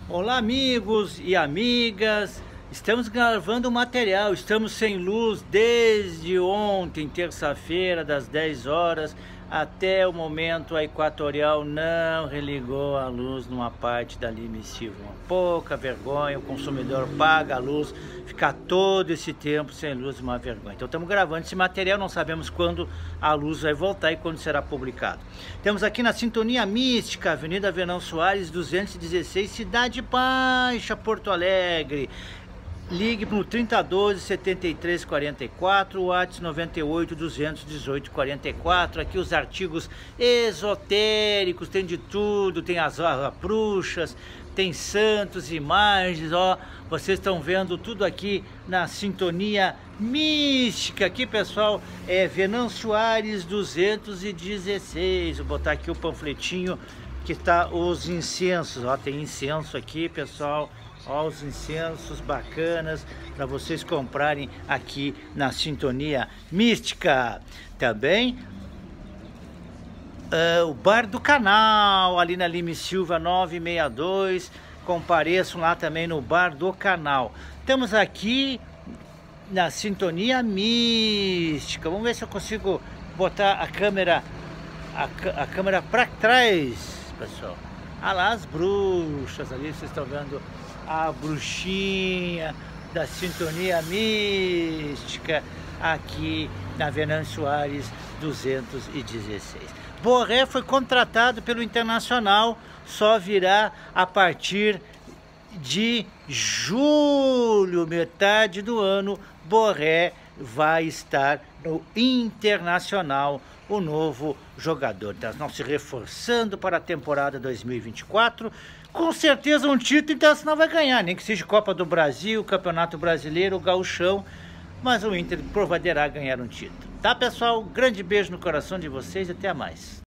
Olá, amigos e amigas. Estamos gravando o material. Estamos sem luz desde ontem, terça-feira, das 10 horas até o momento. A Equatorial não religou a luz numa parte da Lime Silva. Uma pouca vergonha. O consumidor paga a luz, ficar todo esse tempo sem luz, uma vergonha. Então estamos gravando esse material. Não sabemos quando a luz vai voltar e quando será publicado. Temos aqui na Sintonia Mística, Avenida Venão Soares 216, Cidade Baixa, Porto Alegre. Ligue para o 3012-7344, WhatsApp 98-218-44. Aqui os artigos esotéricos, tem de tudo, tem as bruxas, tem santos, imagens, ó. Vocês estão vendo tudo aqui na Sintonia Mística. Aqui, pessoal, é Venão Soares 216. Vou botar aqui o panfletinho que está os incensos, ó. Tem incenso aqui, pessoal. Ó, os incensos bacanas para vocês comprarem aqui na Sintonia Mística. Também o Bar do Canal, ali na Lime Silva 962. Compareçam lá também no Bar do Canal. Estamos aqui na Sintonia Mística. Vamos ver se eu consigo botar a câmera para trás, pessoal. Ah lá, as bruxas ali, vocês estão vendo a bruxinha da Sintonia Mística aqui na Venão Soares 216. Borré foi contratado pelo Internacional, só virá a partir de julho, metade do ano. Borré vai estar no Internacional, o novo jogador. Então, nós se reforçando para a temporada 2024. Com certeza um título, então senão vai ganhar, nem que seja Copa do Brasil, Campeonato Brasileiro, Gauchão, mas o Inter provavelmente ganhar um título. Tá, pessoal? Grande beijo no coração de vocês e até mais.